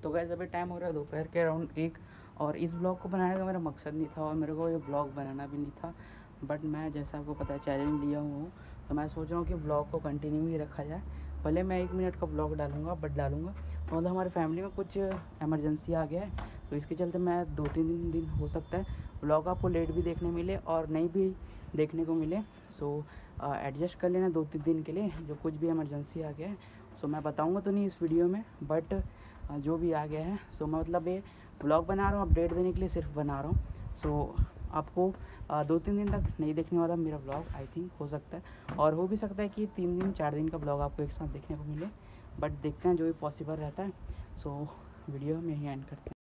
तो गाइस अभी टाइम हो रहा है दोपहर के अराउंड 1 और इस ब्लॉग को बनाने का मेरा मकसद नहीं था और मेरे को ये ब्लॉग बनाना भी नहीं था। बट मैं जैसा आपको पता है चैलेंज लिया हूँ तो मैं सोच रहा हूँ कि ब्लॉग को कंटिन्यू ही रखा जाए। भले मैं 1 मिनट का ब्लॉग डालूँगा बट डालूँगा। तो मतलब हमारी फैमिली में कुछ एमरजेंसी आ गया है तो इसके चलते मैं 2-3 दिन हो सकता है ब्लॉग आपको लेट भी देखने मिले और नहीं भी देखने को मिले। सो एडजस्ट कर लेना 2-3 दिन के लिए, जो कुछ भी इमरजेंसी आ गया है। सो मैं बताऊंगा तो नहीं इस वीडियो में, बट जो भी आ गया है सो मैं मतलब ये ब्लॉग बना रहा हूँ अपडेट देने के लिए, सिर्फ बना रहा हूँ। सो आपको 2-3 दिन तक नहीं देखने वाला मेरा ब्लॉग, आई थिंक हो सकता है, और हो भी सकता है कि 3 दिन 4 दिन का ब्लॉग आपको एक साथ देखने को मिले, बट देखते हैं जो भी पॉसिबल रहता है। सो वीडियो में ही एंड करते हैं।